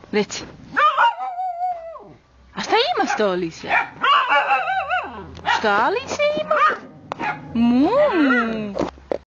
Reci. A šta imaš to, Alicija? Šta Alicija ima? Mumu.